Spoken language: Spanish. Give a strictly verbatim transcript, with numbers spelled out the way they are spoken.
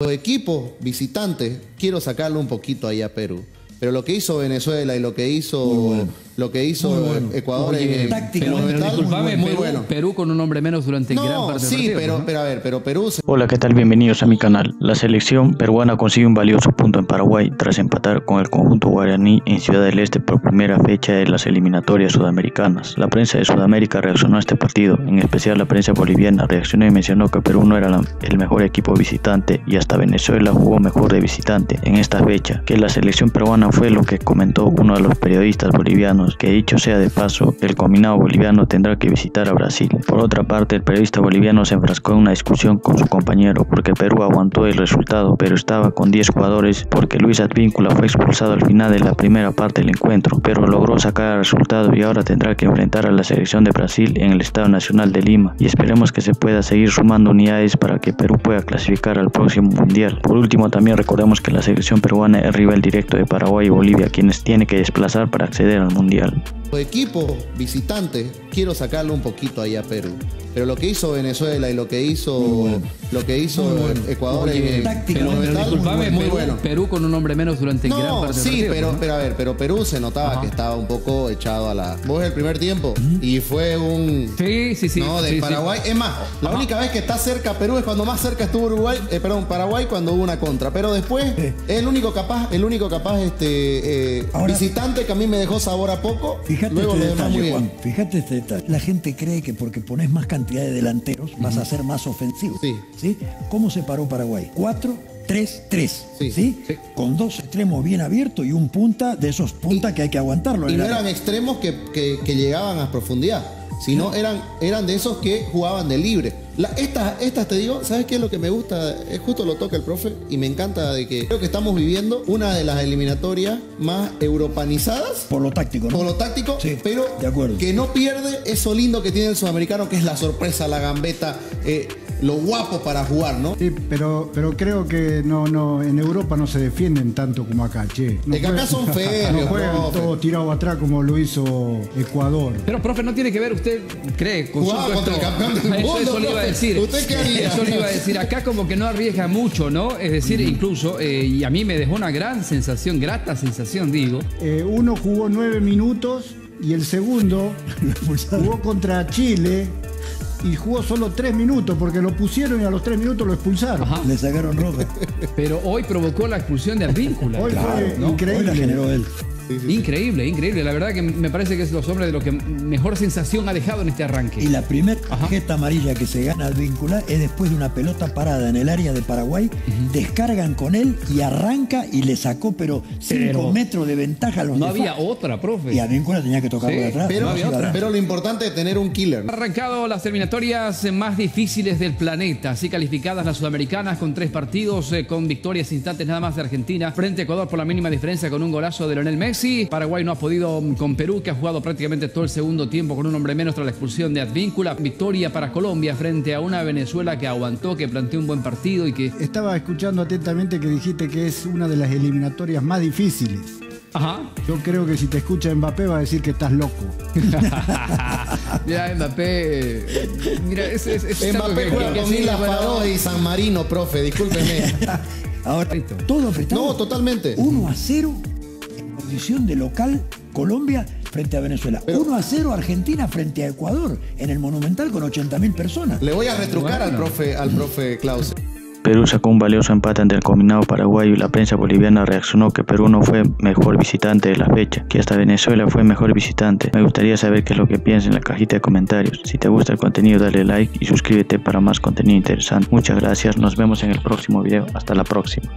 Los equipos visitantes, quiero sacarlo un poquito ahí a Perú. Pero lo que hizo Venezuela y lo que hizo bueno. lo que hizo bueno. Ecuador Oye, en pero, pero disculpame, muy, muy bueno. Perú con un hombre menos durante no, gran parte sí, del partido, pero, ¿no? pero a ver, pero Perú se... Hola, ¿qué tal? Bienvenidos a mi canal. La selección peruana consigue un valioso punto en Paraguay tras empatar con el conjunto guaraní en Ciudad del Este por primera fecha de las eliminatorias sudamericanas. La prensa de Sudamérica reaccionó a este partido, en especial la prensa boliviana reaccionó y mencionó que Perú no era la, el mejor equipo visitante y hasta Venezuela jugó mejor de visitante en esta fecha, que la selección peruana fue lo que comentó uno de los periodistas bolivianos, que dicho sea de paso, el combinado boliviano tendrá que visitar a Brasil. Por otra parte, el periodista boliviano se enfrascó en una discusión con su compañero porque Perú aguantó el resultado, pero estaba con diez jugadores porque Luis Advíncula fue expulsado al final de la primera parte del encuentro, pero logró sacar el resultado y ahora tendrá que enfrentar a la selección de Brasil en el Estadio Nacional de Lima, y esperemos que se pueda seguir sumando unidades para que Perú pueda clasificar al próximo Mundial. Por último, también recordemos que la selección peruana es rival directo de Paraguay y Bolivia, quienes tiene que desplazar para acceder al Mundial. Los equipos visitantes, quiero sacarlo un poquito ahí a Perú. Pero lo que hizo Venezuela y lo que hizo bueno. lo que hizo bueno. Ecuador Oye, en pero, pero disculpame, muy, muy bueno. Perú con un hombre menos durante no, gran parte sí, del partido. pero, ¿no? pero a ver, pero Perú se notaba Ajá. que estaba un poco echado a la... Vos el primer tiempo ¿Mm? y fue un... Sí, sí, sí. No, de sí, Paraguay. Sí. Es más, la Ajá. única vez que está cerca Perú es cuando más cerca estuvo Uruguay, eh, perdón, Paraguay cuando hubo una contra. Pero después sí. es el único capaz, el único capaz este eh, Ahora, visitante que a mí me dejó sabor a poco. Fíjate Luego este lo demás detalle, muy Juan. bien. Fíjate este detalle. La gente cree que porque pones más cantidad de delanteros uh-huh. vas a ser más ofensivo. Sí. ¿Sí? ¿Cómo se paró Paraguay? cuatro tres tres. Sí. ¿Sí? Sí. Con dos extremos bien abiertos y un punta de esos puntas y, que hay que aguantarlo. Y no eran extremos que, que, que llegaban a profundidad, sino ¿Sí? eran, eran de esos que jugaban de libre. La, estas, estas te digo, ¿sabes qué es lo que me gusta? Es justo lo toca el profe y me encanta de que creo que estamos viviendo una de las eliminatorias más europanizadas. Por lo táctico, ¿no? Por lo táctico, sí, pero de acuerdo. Que no pierde eso lindo que tiene el sudamericano, que es la sorpresa, la gambeta, eh, lo guapo para jugar, ¿no? Sí, pero, pero creo que no, no, en Europa no se defienden tanto como acá, che. No es que acá son feos. No juegan profe. todos tirados atrás como lo hizo Ecuador. Pero, profe, no tiene que ver, usted cree, con Jugaba su contra el campeón del mundo, eso, eso le iba a decir. ¿Usted qué haría? Eso le iba a decir. Acá como que no arriesga mucho, ¿no? Es decir, mm. incluso, eh, y a mí me dejó una gran sensación, grata sensación, digo. Eh, uno jugó nueve minutos y el segundo jugó contra Chile y jugó solo tres minutos porque lo pusieron y a los tres minutos lo expulsaron. Ajá. Le sacaron roja. Pero hoy provocó la expulsión de Advíncula. Hoy claro, fue ¿no? increíble. Hoy la generó él. Sí, sí, increíble, sí. increíble. La verdad que me parece que es los hombres de lo que mejor sensación ha dejado en este arranque. Y la primera tarjeta amarilla que se gana al Advíncula es después de una pelota parada en el área de Paraguay. Uh-huh. Descargan con él y arranca y le sacó, pero cinco metros de ventaja a los No de había Fa otra, profe. Y Advíncula tenía que tocarlo sí, de atrás. Pero, no había otra. pero lo importante es tener un killer. Han arrancado las eliminatorias más difíciles del planeta, así calificadas las sudamericanas con tres partidos, eh, con victorias instantes nada más de Argentina frente a Ecuador por la mínima diferencia con un golazo de Lionel Messi. Paraguay no ha podido con Perú, que ha jugado prácticamente todo el segundo tiempo con un hombre menos tras la expulsión de Advíncula. Victoria para Colombia frente a una Venezuela que aguantó, que planteó un buen partido y que... Estaba escuchando atentamente que dijiste que es una de las eliminatorias más difíciles. Ajá. Yo creo que si te escucha Mbappé va a decir que estás loco. Mira, Mbappé... Mira, es, es, es Mbappé juega con Islas Faroe y San Marino, profe, discúlpeme. Ahora, todo apretado. No, totalmente. uno a cero en condición de local Colombia frente a Venezuela. Pero, uno a cero Argentina frente a Ecuador en el Monumental con ochenta mil personas. Le voy a retrucar bueno. al profe, al profe Klaus. Perú sacó un valioso empate ante el combinado paraguayo y la prensa boliviana reaccionó que Perú no fue mejor visitante de la fecha, que hasta Venezuela fue mejor visitante. Me gustaría saber qué es lo que piensas en la cajita de comentarios. Si te gusta el contenido, dale like y suscríbete para más contenido interesante. Muchas gracias, nos vemos en el próximo video. Hasta la próxima.